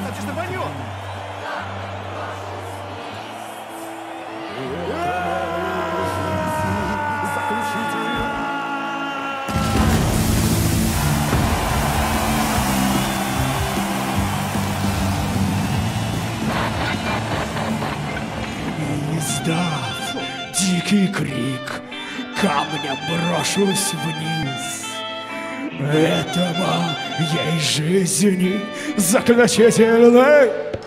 там чисто вранье. Издав дикий крик, камнем брошусь вниз. Это моей жизни заключительный